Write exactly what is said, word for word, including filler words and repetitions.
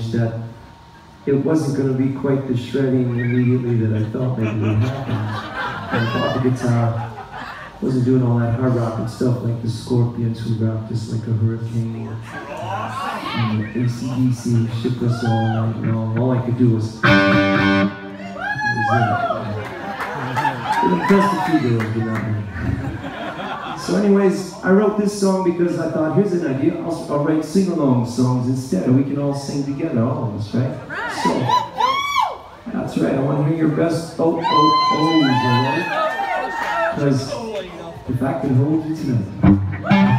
acknowledge that it wasn't going to be quite the shredding immediately that I thought maybe would happen. I thought the guitar wasn't doing all that hard rock and stuff like the Scorpions who rock just like a hurricane. And the A C D C shook us all night long. All I could do was... was it impressed the two girls, you know. So anyways, I wrote this song because I thought, here's an idea, I'll, I'll write sing-along songs instead, and we can all sing together, all of us, right? So, that's right, I want to hear your best oh, oh, ohs, alright? Because if I can hold you tonight.